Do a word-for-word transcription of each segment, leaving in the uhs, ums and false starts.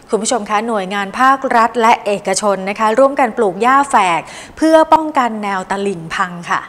คุณผู้ชมคะหน่วยงานภาครัฐและเอกชนนะคะร่วมกันปลูกหญ้าแฝกเพื่อป้องกันแนวตลิ่งพังค่ะ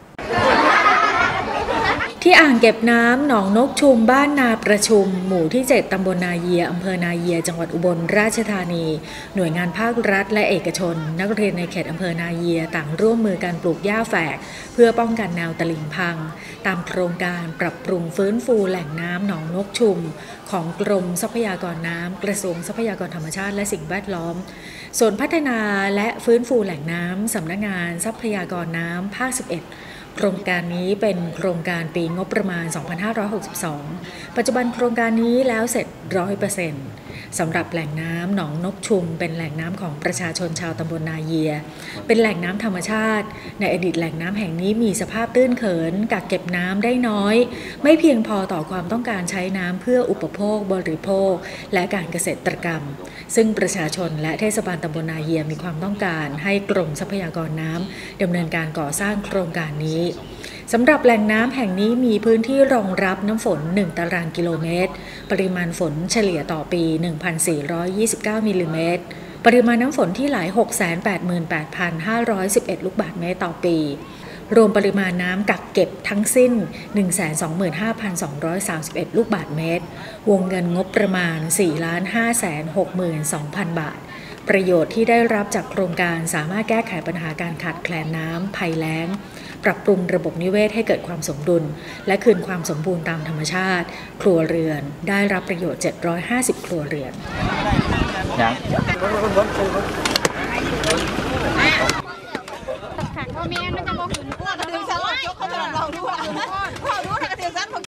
ที่อ่างเก็บน้ำหนองนกชุมบ้านนาประชุมหมู่ที่เจ็ดตำบลนาเยียอำเภอนาเยียจังหวัดอุบลราชธานีหน่วยงานภาครัฐและเอกชนนักเรียนในเขตอำเภอนาเยียต่างร่วมมือกันปลูกหญ้าแฝกเพื่อป้องกันแนวตลิ่งพังตามโครงการปรับปรุงฟื้นฟูแหล่งน้ำหนองนกชุมของกรมทรัพยากรน้ำกระทรวงทรัพยากรธรรมชาติและสิ่งแวดล้อมส่วนพัฒนาและฟื้นฟูแหล่งน้ำสำนักงานทรัพยากรน้ำภาคสิบเอ็ดโครงการนี้เป็นโครงการปีงบประมาณ สองพันห้าร้อยหกสิบสอง ปัจจุบันโครงการนี้แล้วเสร็จ ร้อยเปอร์เซ็นต์ สำหรับแหล่งน้ำหนองนกชุมเป็นแหล่งน้ำของประชาชนชาวตำบลนาเยียเป็นแหล่งน้ำธรรมชาติในอดีตแหล่งน้ำแห่งนี้มีสภาพตื้นเขินกักเก็บน้ำได้น้อยไม่เพียงพอต่อความต้องการใช้น้ำเพื่ออุปโภคบริโภคและการเกษตรกรรมซึ่งประชาชนและเทศบาลตำบลนาเยียมีความต้องการให้กรมทรัพยากรน้ำดำเนินการก่อสร้างโครงการนี้สำหรับแหล่งน้ำแห่งนี้มีพื้นที่รองรับน้ำฝนหนึ่งตารางกิโลเมตรปริมาณฝนเฉลี่ยต่อปี หนึ่งพันสี่ร้อยยี่สิบเก้า มิลลิเมตรปริมาณน้ำฝนที่ไหล หกแสนแปดหมื่นแปดพันห้าร้อยสิบเอ็ด ลูกบาศก์เมตรต่อปีรวมปริมาณน้ำกักเก็บทั้งสิ้น หนึ่งแสนสองหมื่นห้าพันสองร้อยสามสิบเอ็ด ลูกบาศก์เมตรวงเงินงบประมาณ สี่ล้านห้าแสนหกหมื่นสองพัน บาทประโยชน์ที่ได้รับจากโครงการสามารถแก้ไขปัญหาการขาดแคลนน้ำภัยแล้งปรับปรุงระบบนิเวศให้เกิดความสมดุลและคืนความสมบูรณ์ตามธรรมชาติครัวเรือนได้รับประโยชน์เจ็ดร้อยห้าสิบครัวเรือน